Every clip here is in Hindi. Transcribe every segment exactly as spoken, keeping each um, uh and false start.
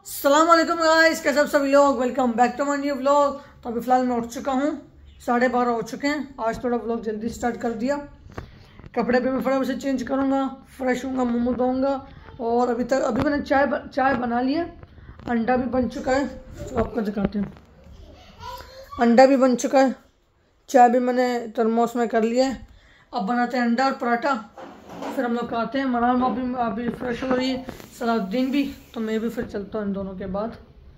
अस्सलाम वालेकुम गाइस, कैसे आप सभी लोग। Welcome back to my new vlog. तो अभी फ़िलहाल मैं उठ चुका हूँ, साढ़े बारह हो चुके हैं। आज थोड़ा व्लॉग जल्दी स्टार्ट कर दिया। कपड़े भी मैं फटाफट से चेंज करूँगा, फ्रेश होऊंगा, मुँह मुँह धोऊंगा। और अभी तक अभी मैंने चाय चाय बना लिया, अंडा भी बन चुका है। तो आपको दिखाते हैं, अंडा भी बन चुका है, चाय भी मैंने थर्मोस में कर लिया है। अब बनाते हैं अंडा और पराठा, फिर हम लोग खाते हैं। मनाल अभी अभी फ्रेश हो रही है, सलाउद्दीन भी, तो मैं भी फिर चलता हूँ इन दोनों के बाद।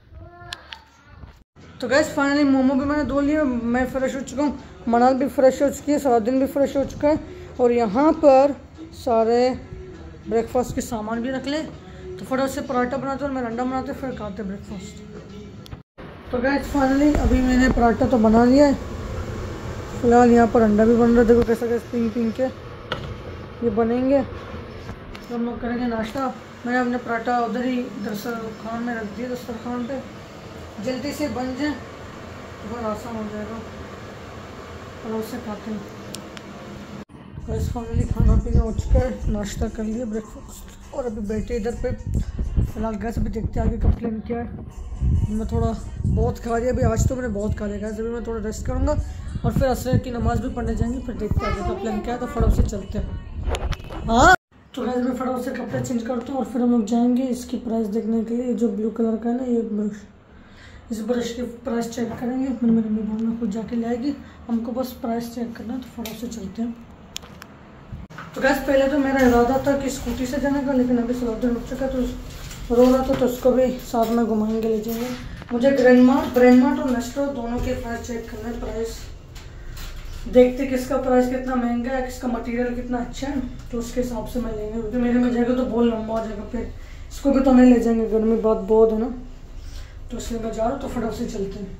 तो गैस फाइनली मोमो भी मैंने धो लिया, मैं फ्रेश हो चुका हूँ, मनाल भी फ्रेश हो चुकी है, सलाउद्दीन भी फ्रेश हो चुका है। और यहाँ पर सारे ब्रेकफास्ट के सामान भी रख ले। तो फटाफट से पराठा बनाते और मैं अंडा बनाते, फिर खाते ब्रेकफास्ट। तो गैस फाइनली अभी मैंने पराठा तो बना लिया है, फिलहाल यहाँ पर अंडा भी बन रहा है। देखो कैसा कैसे पिंक पिंक के ये बनेंगे, तो हम लोग करेंगे नाश्ता। मैंने अपने पराठा उधर ही दस्तरखान में रख दिया, दस्तरखान पे जल्दी से बन जाए तो बहुत आसान हो जाएगा और उससे खाते हैं। बस फाइनली खाना पीना हो चुका है, नाश्ता कर लिया, ब्रेकफास्ट, और अभी बैठे इधर पे। फिलहाल गैस अभी देखते हैं आगे का प्लान क्या है। मैं थोड़ा बहुत खा लिया अभी, आज तो मैंने बहुत खा लिया गैस। अभी मैं थोड़ा रेस्ट करूँगा और फिर असर की नमाज़ भी पढ़ने जाएंगे, फिर देखते हैं आगे का प्लान क्या है। तो फटाफट से चलते हैं। हाँ तो गैस मैं फटाफट से कपड़े चेंज करता हूँ और फिर हम लोग जाएंगे इसकी प्राइस देखने के लिए। जो ब्लू कलर का है ना ये ब्रश, इस ब्रश की प्राइस चेक करेंगे। फिर मेरी मम्मी में खुद जाके लाएगी, हमको बस प्राइस चेक करना है। तो फटाफट से चलते हैं। तो गैस पहले तो मेरा इरादा था कि स्कूटी से जाने का, लेकिन अभी सलाउद्दीन उठ चुका तो रो रहा था, तो उसको भी साथ में घुमाएंगे, ले जाएंगे। मुझे ग्रैंडमार्ट ब्रांडमार्ट और नेस्टो दोनों के प्राइस चेक करना है। प्राइस देखते किसका प्राइस कितना महंगा है, किसका मटेरियल कितना अच्छा है, तो उसके हिसाब से मैं लेंगे। क्योंकि मेरे में जाएगा तो बहुत लंबा हो जाएगा, फिर इसको भी तो नहीं ले जाएंगे, गर्मी बात बहुत है ना, तो इसलिए मैं जा रहा हूँ। तो फटाफट से चलते हैं।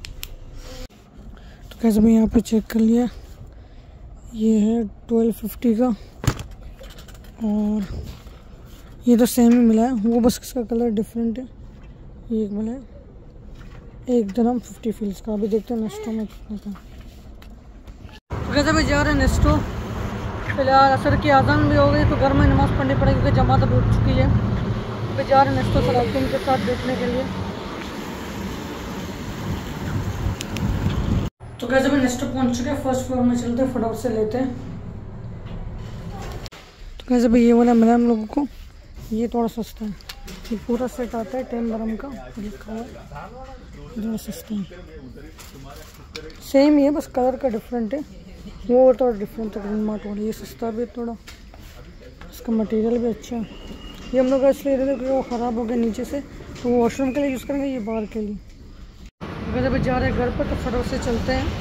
तो कैसे मैं यहाँ पे चेक कर लिया, ये है ट्वेल्व फिफ्टी का, और ये तो सेम ही मिला है, वो बस इसका कलर डिफरेंट है। ये एक मिला है एक दरम फिफ्टी फील्स का। अभी देखते हैं नेस्टो में कितना था। कैसे मैं जा रहे हैं नेस्टो। फिलहाल असर की आज़ान भी हो गई, तो घर में नमाज़ पढ़नी पड़ेगी क्योंकि जमात अभी उठ चुकी है। अभी जा रहे हैं नेस्टो सलाउद्दीन के साथ देखने के लिए। तो कैसे मैं नेस्टो पहुंच चुके हैं, फर्स्ट फ्लोर में चलते हैं, फटाफट से लेते हैं। तो कैसे भाई ये वाला मिला हम लोगों को, ये थोड़ा सस्ता है। ये पूरा सेट आता है टेन दरम का, लिखा हुआ है, थोड़ा सस्ता है। सेम ही है, बस कलर का डिफरेंट है, वो थोड़ा डिफरेंट है ग्रैंडमार्ट वाला। ये सस्ता भी थोड़ा, इसका मटेरियल भी अच्छा है। ये हम लोग इसलिए रहे थे क्योंकि वो ख़राब हो गया नीचे से, तो वो वॉशरूम के लिए यूज़ करेंगे, ये बाहर के लिए। अगर अभी जा रहे हैं घर पर, तो फटाफट से चलते हैं।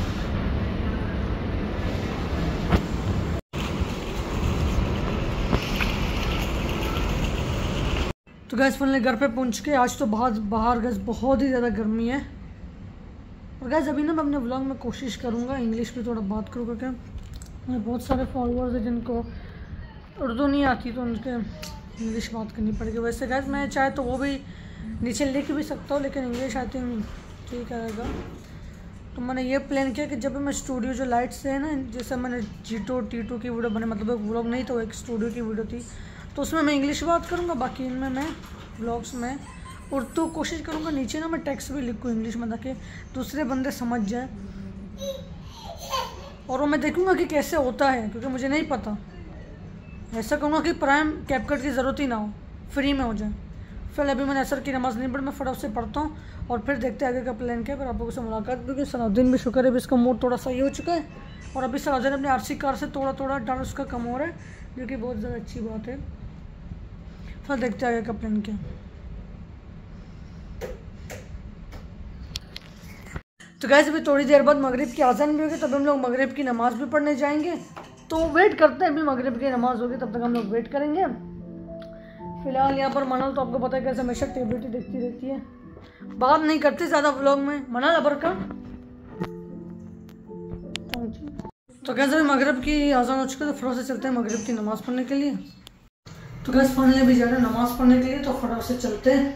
तो गैस फाइनली घर पे पहुंच के, आज तो बाहर बाहर गैस बहुत ही ज़्यादा गर्मी है। और गैस अभी ना मैं अपने व्लॉग में कोशिश करूँगा इंग्लिश में थोड़ा बात करूँ, क्योंकि मेरे बहुत सारे फॉलोअर्स हैं जिनको उर्दू नहीं आती, तो उनके इंग्लिश बात करनी पड़ेगी। वैसे गैस मैं चाहे तो वो भी नीचे लिख भी सकता हूँ, लेकिन इंग्लिश आई थिंक ठीक आएगा। तो मैंने ये प्लान किया कि जब मैं स्टूडियो जो लाइट से है ना, जैसे मैंने जी टू टी टू की वीडियो बने, मतलब एक व्लॉग नहीं तो एक स्टूडियो की वीडियो थी, तो उसमें मैं इंग्लिश बात करूँगा, बाकी इनमें मैं व्लॉग्स में उर्दू कोशिश करूँगा। नीचे ना मैं टेक्स्ट भी लिखूँ इंग्लिश में, ताकि दूसरे बंदे समझ जाए। और वो मैं देखूँगा कि कैसे होता है, क्योंकि मुझे नहीं पता। ऐसा करूँगा कि प्राइम कैपकट की ज़रूरत ही ना हो, फ्री में हो जाए। फिर अभी मैंने असर की नमाज़ नहीं पढ़ी, मैं फटाफट से पढ़ता हूँ और फिर देखते हैं आगे का प्लान क्या है। फिर आप लोगों से मुलाकात, क्योंकि सलाउद्दीन भी शुक्र है अभी इसका मूड थोड़ा सही हो चुका है। और अभी सलाउद्दीन अपने आरसी कार से थोड़ा थोड़ा डर उसका कम हो रहा है, जो कि बहुत ज़्यादा अच्छी बात है। फिर देखते हैं आगे का प्लान क्या। तो गाइस अभी थोड़ी देर बाद मगरिब की आज़ान भी होगी, तब हम लोग मगरिब की नमाज़ भी पढ़ने जाएंगे। तो वेट करते हैं, अभी मगरिब की नमाज़ होगी तब तक हम लोग वेट करेंगे। फिलहाल यहाँ पर मनल तो आपको पता है कैसे हमेशा टेबलेट देखती रहती है, बात नहीं करती ज़्यादा व्लॉग में। मनल अबर का तो कैसे अभी मगरिब की आज़ान हो चुकी है, तो फटाफट से चलते हैं मगरिब की नमाज़ पढ़ने के लिए। तो गैस फाइनली भी जा रहे हैं नमाज़ पढ़ने के लिए, तो फटाफट से चलते हैं।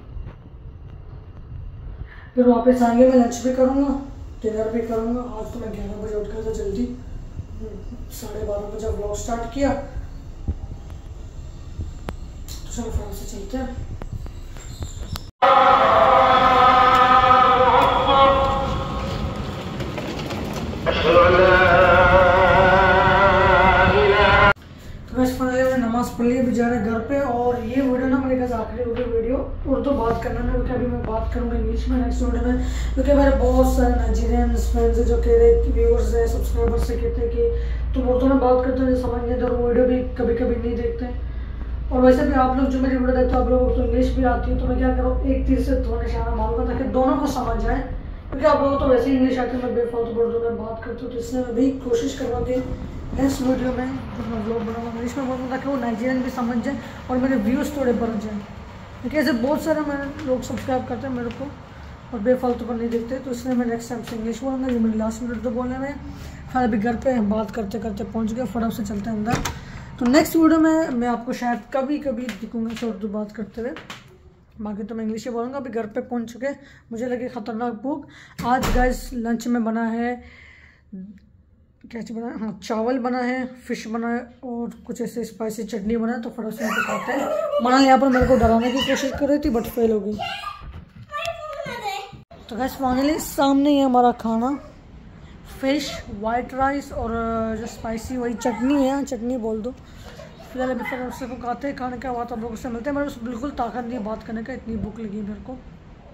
फिर वापस आएंगे, मैं लंच भी करूँगा, डिनर भी करूँगा। आज तो मैं ग्यारह बजे उठ गया था जल्दी, साढ़े बारह बजे व्लॉग स्टार्ट किया। तो चलो फटाफट से चलते हैं। वीडियो उर्दू बात करना है, क्योंकि अभी मैं बात करूँगा इंग्लिश में नेक्स्ट वीडियो में, क्योंकि मेरे बहुत सारे नाइजीरियन फ्रेंड्स जो कह रहे व्यूअर्स है सब्सक्राइबर्स से कहते हैं कि तुम उर्दू में बात करते हो समझ नहीं, तो वीडियो भी कभी कभी नहीं देखते। और वैसे भी आप लोग जो मेरी वीडियो देखते हो आप लोगों को तो इंग्लिश भी आती है, तो मैं क्या करूँ एक तीर से दो निशाना मारूंगा ताकि दोनों को समझ जाए, क्योंकि आप लोगों को तो वैसे ही इंग्लिश आती है, मैं बेफालतू उर्दू में बात करती हूँ। तो इसलिए मैं भी कोशिश करूँगा कि इस वीडियो में जो मैं व्लॉग बनाऊँगा इंग्लिश में बोलूँगा ताकि वो नाइजीरियन भी समझ जाए और मेरे व्यूज़ थोड़े बढ़ जाएँ, क्योंकि ऐसे बहुत सारे मेरे लोग सब्सक्राइब करते हैं मेरे को और बेफालतू पर नहीं देखते। तो इसलिए मैं नेक्स्ट टाइम से इंग्लिश बोलूँगा। ये मेरी लास्ट वीडियो तो बोलने में फिर अभी घर पे बात करते करते पहुँच गए, फटाफट से चलते हैं अंदर। तो नेक्स्ट वीडियो में मैं आपको शायद कभी कभी दिखूँगा तो उर्दू बात करते हुए, बाकी तो मैं इंग्लिश ही बोलूँगा। अभी घर पे पहुँच चुके, मुझे लगी ख़तरनाक भूख। आज गाइस लंच में बना है, क्या चीज़ बना है, हाँ चावल बना है, फ़िश बना है और कुछ ऐसे स्पाइसी चटनी बना है। तो फटाफट से इनको खाते हैं। मनाल यहाँ पर मेरे को डराने की कोशिश कर रही थी बट फेल हो गई। तो गाइस फाइनली सामने ही हमारा खाना, फिश, वाइट राइस और जो स्पाइसी वही चटनी है, चटनी बोल दो। फिलहाल अभी फिर उससे को खाते हैं, खाने के बाद आप लोगों से मिलते हैं। मेरे को बिल्कुल ताकत नहीं है बात करने का, इतनी भूख लगी मेरे को।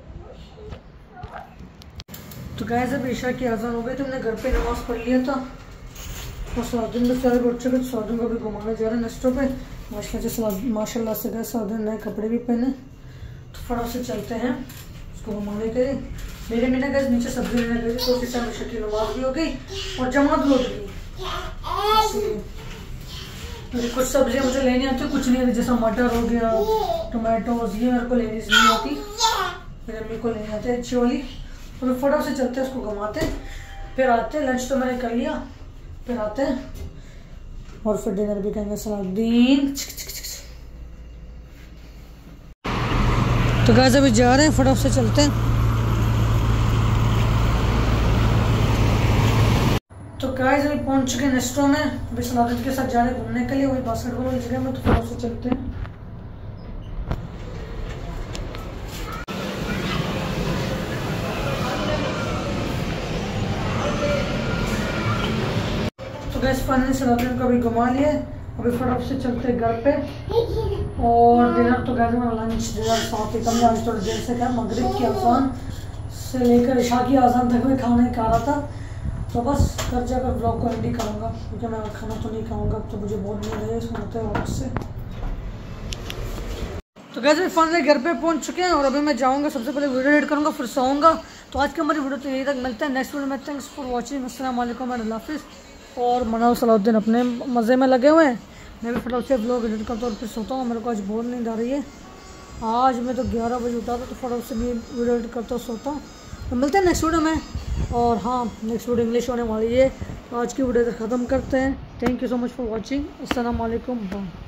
तो गाइस अब ईशा की अज़ान हो गई, तो हमने घर पे नमाज़ पढ़ लिया था और साउदिन में सारे बच्चों को साउदिन को भी घुमाने जा रहे हैं नेस्टो पे। माशाल्लाह माशाल्लाह से गए साउदिन नए कपड़े भी पहने, तो फटाफट से चलते हैं उसको घुमाने के लिए। मेरे मैंने गए नीचे सब्जी लेने गई, तो उसी समय ईशा की नमाज भी हो गई और जमात भी हो गई। मुझे कुछ सब्जियां मुझे लेनी आती, कुछ नहीं आती, जैसा मटर हो गया, टोमेटोज, ये मेरे को लेनी नहीं आती, मेरी अम्मी को लेनी आती है अच्छी वाली। तो फटाफट से चलते हैं उसको घुमाते, फिर आते हैं। लंच तो मैंने कर लिया, फिर आते हैं और फिर डिनर भी करेंगे सलाउद्दीन। तो गाइस अभी जा रहे हैं, फटाफट से चलते हैं। तो गाइस अभी पहुंच चुके हैं नेस्टो में, अभी सलाउद्दीन के साथ जा रहे हैं घूमने के लिए वही बास्केटबॉल वाली जगह में। तो फटाफट से चलते हैं। तो गैस फाइनली सलाउद्दीन को अभी घुमा लिए, अभी फटाफट से चलते हैं घर पे। और डिनर तो गैस मेरा लंच डिनर साथ ही कम, आज थोड़ी देर से क्या मगरिब की अजान से लेकर इशा की अजान तक मैं खाना ही खा रहा था। तो बस घर जाकर ब्लॉग को एंड ही करूँगा, क्योंकि मैं खाना तो नहीं खाऊँगा, तो मुझे बहुत नींद है, इसमें होते हैं वापस से। तो गैस मैं फाइनली घर पे पहुँच चुके हैं और अभी मैं जाऊँगा, सबसे पहले वीडियो एडिट करूँगा, फिर सोऊंगा। तो आज की हमारी वीडियो तो यही तक, मिलते हैं नेक्स्ट वीडियो में। थैंक्स फॉर वॉचिंग, अस्सलाम वालेकुम एंड अल्लाह हाफिज़। और मनाल सलाउद्दीन अपने मज़े में लगे हुए हैं, मैं भी फटाफट से ब्लॉग एडिट करता हूँ और फिर सोता हूँ। मेरे को आज बहुत नींद आ रही है, आज मैं तो ग्यारह बजे उठा था, तो फटाफट से भी वीडियो एडिट करता हूँ, सोता हूँ। तो मिलते हैं नेक्स्ट वीडियो में। और हाँ नेक्स्ट वीडियो इंग्लिश होने वाली है, आज की वीडियो ख़त्म करते हैं। Thank you so much for watching, अस्सलाम वालेकुम, बाय।